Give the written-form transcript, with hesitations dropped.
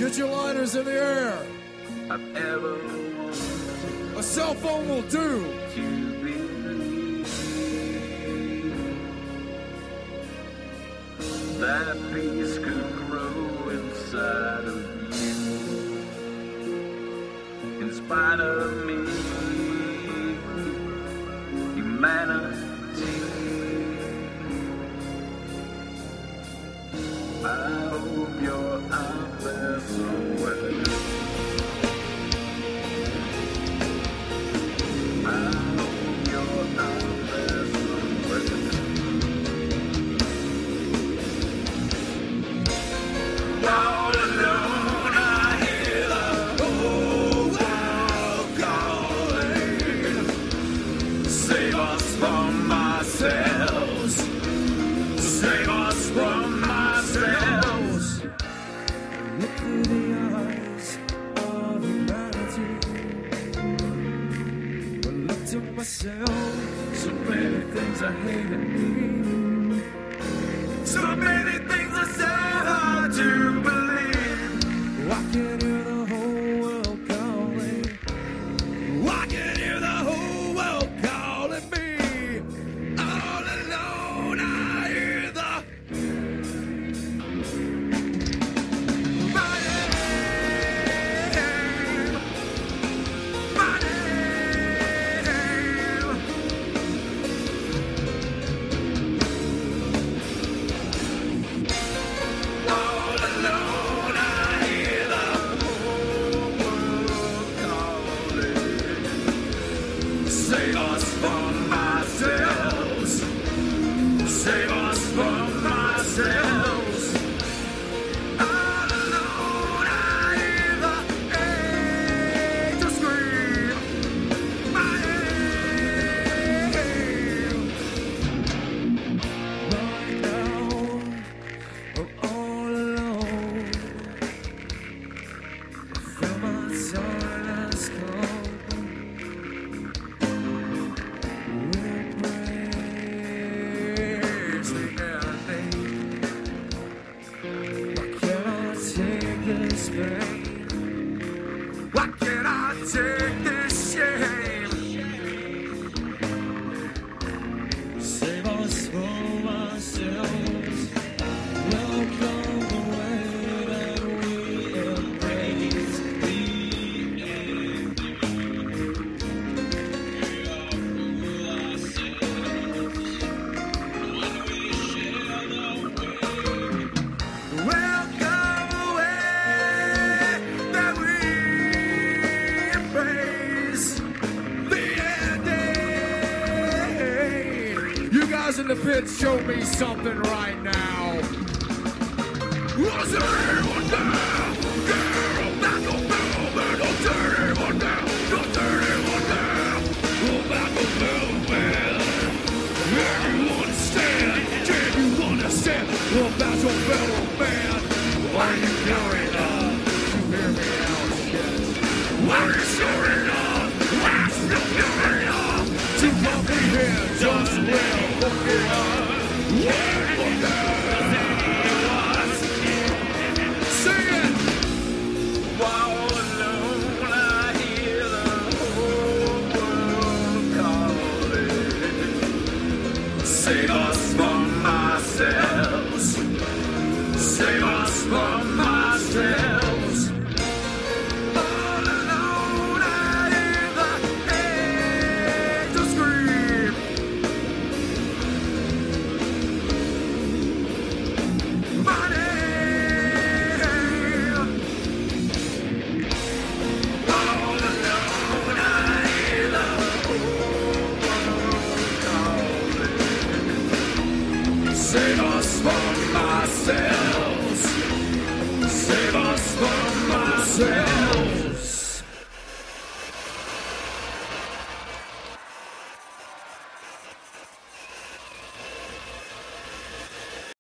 Get your lighters in the air. I've ever wanted A cell phone will do. to believe that peace could grow inside of you, in spite of me, humanity. I hope you're out there somewhere. I hope you're out there somewhere. All alone, I hear the whole world calling. Save us from ourselves. Save us from ourselves. Look through the eyes of humanity. I look to myself. So many things I hate in me. So many things are so hard to believe. I can hear the whole world calling. I can hear the whole world calling me. All alone, I hear the my name, my name. All alone, I hear the whole world calling. Save us from ourselves. Save us from ourselves. All alone, I hear the angels scream. My name. Right now, I'm all alone. I feel my silence come. Embrace the ending. Why can't I take this pain? Why can't I take this shame? Save us from ourselves. Welcome the way that we embrace Welcome away that we embrace the ending. You guys in the pits, show me something right now. Was there anyone there? Girl, back on bell, man, don't turn anyone down. Don't turn anyone down. Go back on bell, man. Can you understand? Can you understand? Well, that's your fellow man. Why are you carrying on? You hear me out, shit. Why are you carrying on? Why are you still carrying on? To comprehend just well, look it up. Yeah.